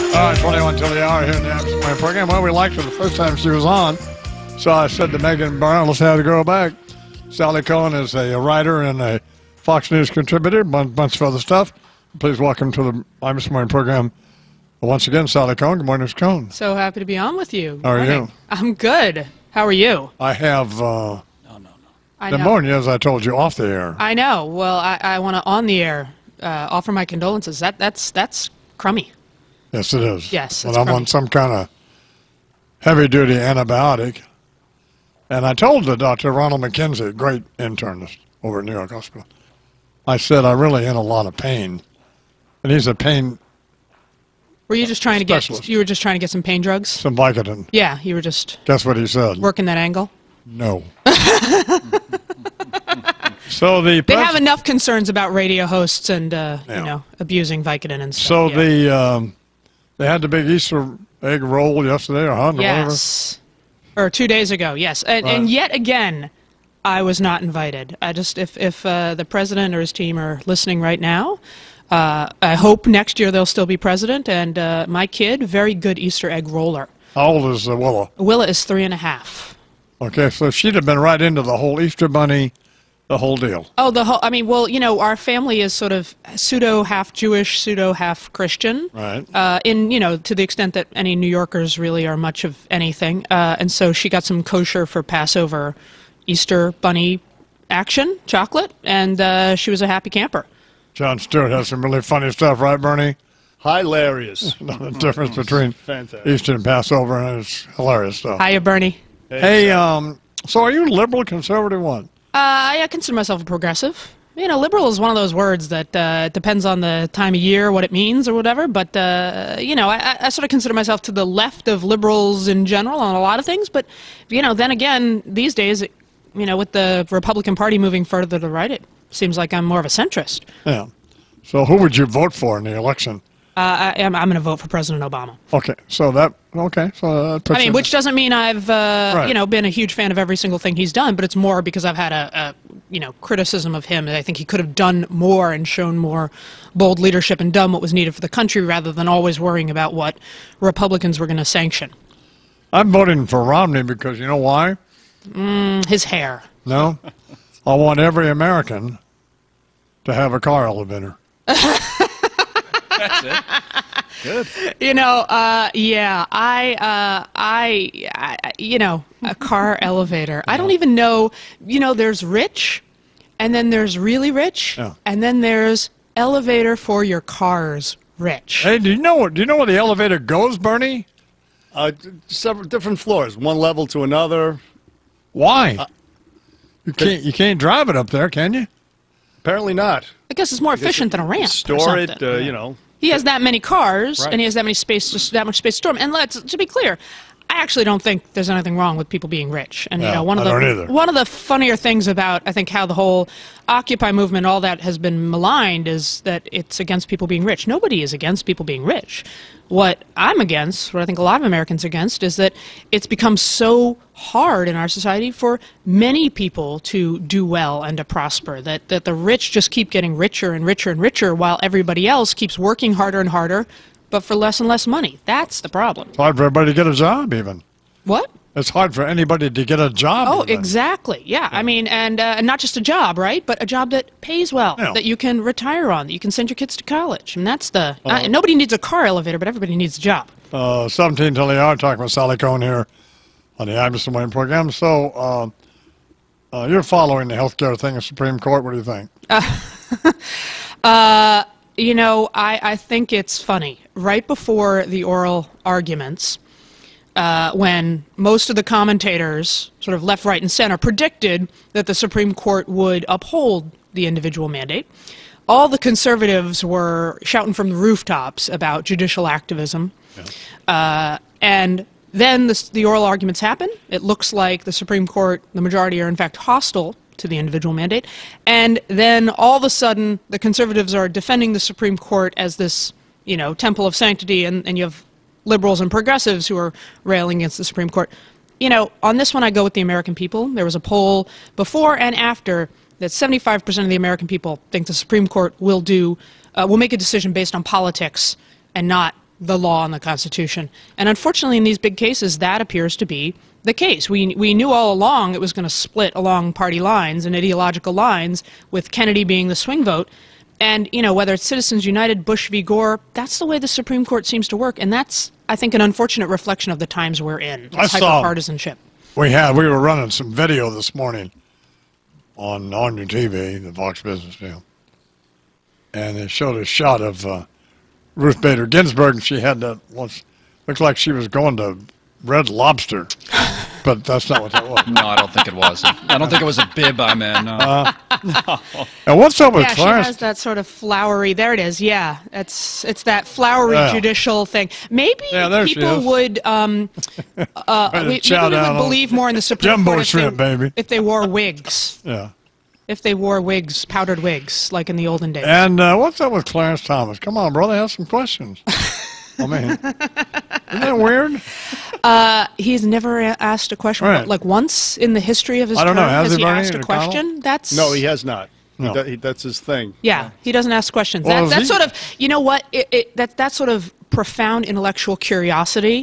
All right, 21 till the hour here in the Amsterdam program. Well, we liked her the first time she was on, so I said to Megan Byrne, let's have her go back. Sally Kohn is a writer and a Fox News contributor, a bunch of other stuff. Please welcome to the Amsterdam program once again, Sally Kohn. Good morning, Ms. Kohn. So happy to be on with you. How are you? I'm good. How are you? I have I the know. morning, as I told you, off the air. I know. Well, I want to, on the air, offer my condolences. That's crummy. Yes, it is. Yes, When it's I'm crummy. on some kind of heavy-duty antibiotic. And I told the Dr. Ronald McKenzie, great internist over at New York Hospital, I said, I'm really in a lot of pain. And he's a pain Were you just trying specialist. to get? You were just trying to get some pain drugs? Some Vicodin. Yeah, you were just Guess what he said? working that angle. No. So the They have enough concerns about radio hosts and abusing Vicodin and stuff. So yeah. they had the big Easter egg roll yesterday or whatever. Yes, or 2 days ago. Yes, and, Right. and yet again, I was not invited. I just if the president or his team are listening right now. I hope next year they'll still be president. And my kid, very good Easter egg roller. How old is Willa? Willa is 3.5. Okay, so she'd have been right into the whole Easter bunny, the whole deal. Oh, I mean, well, our family is sort of pseudo half Jewish, pseudo half Christian. Right. To the extent that any New Yorkers really are much of anything. And so she got some kosher for Passover Easter bunny action, chocolate, and she was a happy camper. John Stewart has some really funny stuff, right, Bernie? Hilarious. The difference between Fantastic. Easter and Passover, and it's hilarious stuff. Hiya, Bernie. Hey, so are you liberal, conservative, what? I consider myself a progressive. Liberal is one of those words that depends on the time of year, what it means or whatever. But, I sort of consider myself to the left of liberals in general on a lot of things. But, then again, these days, with the Republican Party moving further to the right, it seems like I'm more of a centrist. Yeah. So who would you vote for in the election? I'm going to vote for President Obama. Okay, so that puts you- Which doesn't mean I've, Right. been a huge fan of every single thing he's done, but it's more because I've had a criticism of him. I think he could have done more and shown more bold leadership and done what was needed for the country rather than always worrying about what Republicans were going to sanction. I'm voting for Romney because you know why? His hair. No? I want every American to have a car elevator. That's it. Good. A car elevator. I don't even know, there's rich, and then there's really rich, Yeah. and then there's elevator for your cars rich. Hey, do you know where the elevator goes, Bernie? Several different floors, one level to another. Why? You can't drive it up there, can you? Apparently not. I guess it's more efficient than a ramp. or Store it, something. He has that many cars, Right. and he has that much space to store them. And to be clear, I actually don't think there's anything wrong with people being rich. And Yeah, one of I don't either. one of the funnier things about I think how the whole Occupy movement, all that has been maligned, is that it's against people being rich. Nobody is against people being rich. What I'm against, what I think a lot of Americans are against, is that it's become so hard in our society for many people to do well and to prosper, that the rich just keep getting richer and richer and richer while everybody else keeps working harder and harder, but for less and less money. That's the problem. It's hard for everybody to get a job, even. What? It's hard for anybody to get a job. Oh, even. exactly. Yeah. I mean, and not just a job, right? But a job that pays well, Yeah. that you can retire on, that you can send your kids to college. And that's nobody needs a car elevator, but everybody needs a job. 17 till the hour, talking with Sally Kohn here on the Imus Wayne program. So you're following the healthcare thing in Supreme Court. What do you think? I think it's funny. Right before the oral arguments, when most of the commentators, sort of left, right, and center, predicted that the Supreme Court would uphold the individual mandate, all the conservatives were shouting from the rooftops about judicial activism. Yeah. And then the oral arguments happen. It looks like the Supreme Court, the majority, are in fact hostile to the individual mandate. And then all of a sudden, the conservatives are defending the Supreme Court as this, temple of sanctity, and you have liberals and progressives who are railing against the Supreme Court. On this one, I go with the American people. There was a poll before and after that 75% of the American people think the Supreme Court will make a decision based on politics and not the law and the Constitution. And unfortunately, in these big cases, that appears to be the case. We knew all along it was going to split along party lines and ideological lines, with Kennedy being the swing vote. And, you know, whether it's Citizens United, Bush v. Gore, that's the way the Supreme Court seems to work. And that's, I think, an unfortunate reflection of the times we're in. It's hyper-partisanship. We were running some video this morning on your TV, the Fox Business Channel. And they showed a shot of Ruth Bader Ginsburg, and she had that looked like she was going to Red Lobster, but that's not what that was. No, I don't think it was. I don't think it was a bib I meant. No. No. And what's up with Clarence? Yeah, she has that sort of flowery. There it is. Yeah, it's that flowery judicial thing. Maybe people would maybe would believe more in the Supreme Court if they wore wigs. Yeah. If they wore wigs, powdered wigs, like in the olden days. And what's up with Clarence Thomas? Come on, brother, ask some questions. I mean, isn't that weird? He's never asked a question. Right. Like once in the history of his term, has he asked a question? No, he has not. No. That's his thing. Yeah, he doesn't ask questions. Well, that's sort of, you know what, that sort of profound intellectual curiosity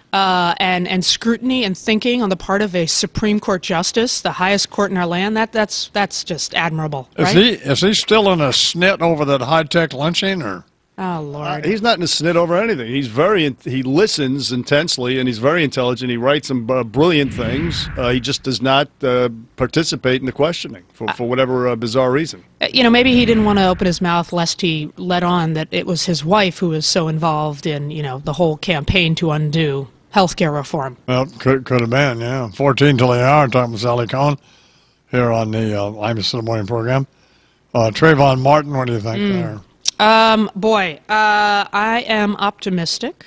and scrutiny and thinking on the part of a Supreme Court justice, the highest court in our land, that's just admirable. Right? Is he still in a snit over that high-tech lynching, or? Oh, Lord. He's not in a snit over anything. He listens intensely, and he's very intelligent. He writes some brilliant things. He just does not participate in the questioning for whatever bizarre reason. You know, maybe he didn't want to open his mouth lest he let on that it was his wife who was so involved in, you know, the whole campaign to undo healthcare reform. Well, could have been, yeah. 14 till the hour, talking with Sally Kohn here on the Imus in the Morning program. Trayvon Martin, what do you think there? Boy, I am optimistic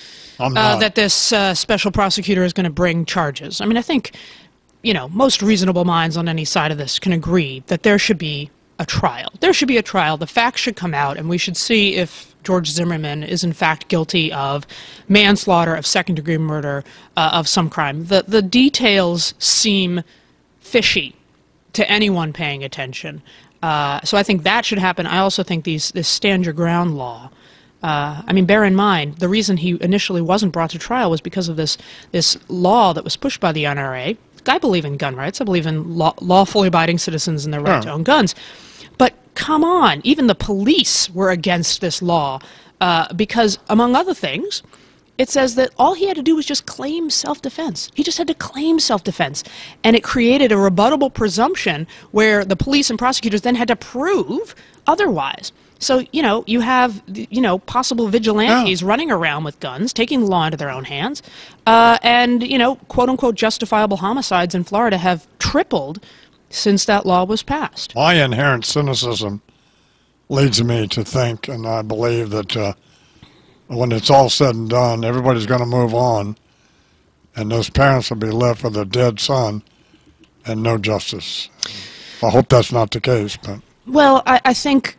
that this special prosecutor is going to bring charges. I mean, I think, you know, most reasonable minds on any side of this can agree that there should be a trial. There should be a trial. The facts should come out, and we should see if George Zimmerman is in fact guilty of manslaughter, of second-degree murder, of some crime. The details seem fishy to anyone paying attention. So I think that should happen. I also think this stand your ground law. I mean, bear in mind, the reason he initially wasn't brought to trial was because of this law that was pushed by the NRA. I believe in gun rights. I believe in lawfully abiding citizens and their right to own guns. But come on, even the police were against this law because, among other things, it says that all he had to do was just claim self-defense. He just had to claim self-defense. And it created a rebuttable presumption where the police and prosecutors then had to prove otherwise. So, you know, you have, you know, possible vigilantes running around with guns, taking the law into their own hands. And, you know, quote-unquote justifiable homicides in Florida have tripled since that law was passed. My inherent cynicism leads me to think, and I believe that when it's all said and done, everybody's going to move on, and those parents will be left with a dead son and no justice. I hope that's not the case, but... Well, I think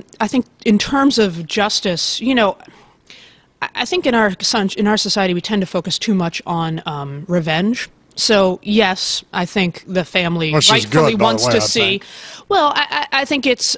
in terms of justice, you know, I think in our society we tend to focus too much on revenge. So yes, I think the family rightfully wants to see. Well, I think it's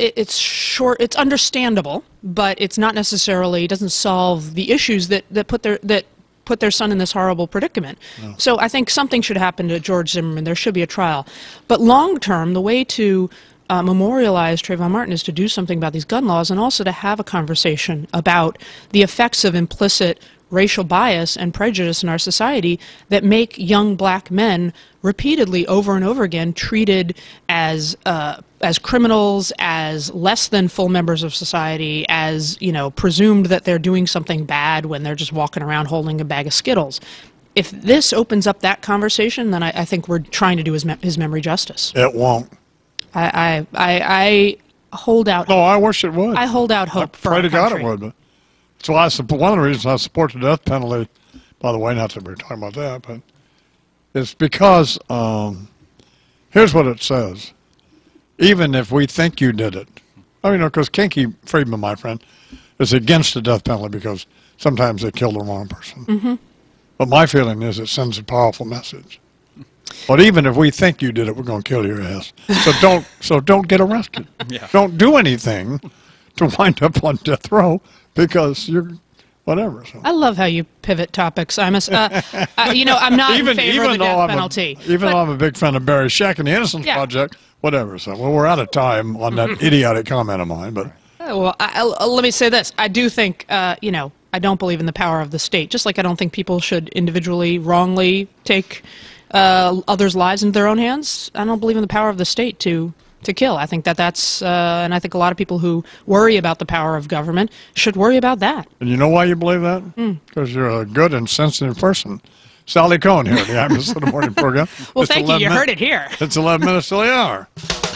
understandable, but it's not necessarily doesn't solve the issues that put their son in this horrible predicament. No. So I think something should happen to George Zimmerman. There should be a trial, but long term, the way to memorialize Trayvon Martin is to do something about these gun laws and also to have a conversation about the effects of implicit racial bias and prejudice in our society that make young black men repeatedly over and over again treated as criminals, as less than full members of society, as, you know, presumed that they're doing something bad when they're just walking around holding a bag of Skittles. If this opens up that conversation, then I think we're trying to do his memory justice. It won't. I hold out hope. No, I wish it would. I hold out hope for our country. I pray to God it would. So one of the reasons I support the death penalty, by the way, not that we're talking about that, but it's because here's what it says. Even if we think you did it. I mean, because Kinky Friedman, my friend, is against the death penalty because sometimes they kill the wrong person. Mm-hmm. But my feeling is it sends a powerful message. But even if we think you did it, we're going to kill your ass. So don't get arrested. Yeah. Don't do anything to wind up on death row because you're whatever. So. I love how you pivot topics, Imus. I'm not in favor of the death penalty. Even though I'm a big fan of Barry Scheck and the Innocence Project, whatever. So, well, we're out of time on that idiotic comment of mine. But well, let me say this. I do think, I don't believe in the power of the state, just like I don't think people should individually wrongly take others' lives into their own hands. I don't believe in the power of the state to kill. I think that's, and I think a lot of people who worry about the power of government should worry about that. And you know why you believe that? Because you're a good and sensitive person. Sally Kohn here at the Imus in the Morning program. Well, thank you. You heard it here. It's 11 minutes till the hour.